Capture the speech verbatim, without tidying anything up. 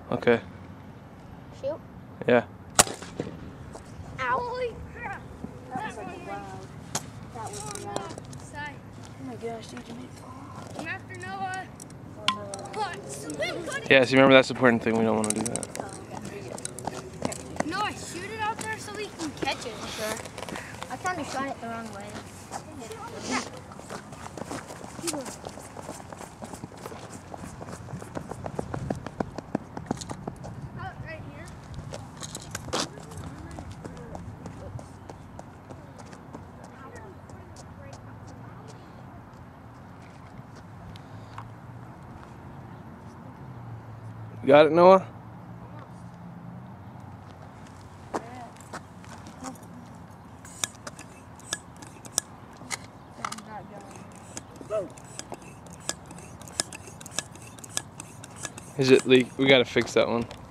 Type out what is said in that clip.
Okay. Shoot. Yeah. Ow. Holy crap. That was like loud. That was loud. Oh my gosh, dude, you made it. I'm after Noah. Oh, no. Yeah, so remember that's the important thing. We don't want to do that. Noah, shoot it out there so we can catch it. Sure. I kind of shot it the wrong way. Yeah. Oh, right here. You got it, Noah? Is it leak? We gotta fix that one.